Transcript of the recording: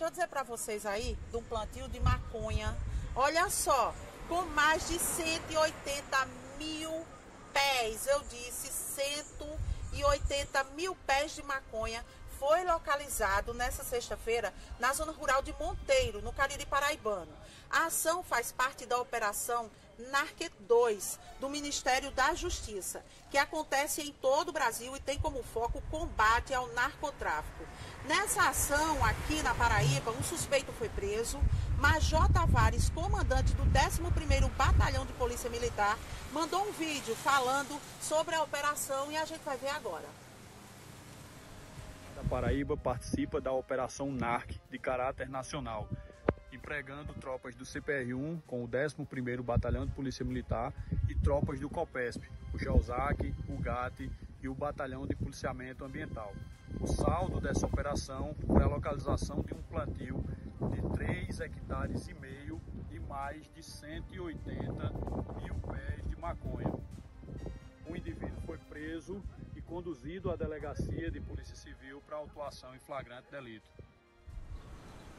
deixa eu dizer para vocês aí, de um plantio de maconha. Olha só, com mais de 180 mil pés, eu disse 180 mil pés de maconha, foi localizado nessa sexta-feira na zona rural de Monteiro, no Cariri Paraibano. A ação faz parte da operação NARC 2, do Ministério da Justiça, que acontece em todo o Brasil e tem como foco o combate ao narcotráfico. Nessa ação aqui na Paraíba, um suspeito foi preso. Major Tavares, comandante do 11º Batalhão de Polícia Militar, mandou um vídeo falando sobre a operação e a gente vai ver agora. Da Paraíba participa da Operação NARC de caráter nacional, empregando tropas do CPR-1 com o 11º Batalhão de Polícia Militar e tropas do COPESP, o GEOSAC, o GAT e o Batalhão de Policiamento Ambiental. O saldo dessa operação foi a localização de um plantio de 3,5 hectares e mais de 180 mil pés de maconha. O indivíduo foi preso e conduzido à delegacia de Polícia Civil para autuação em flagrante delito.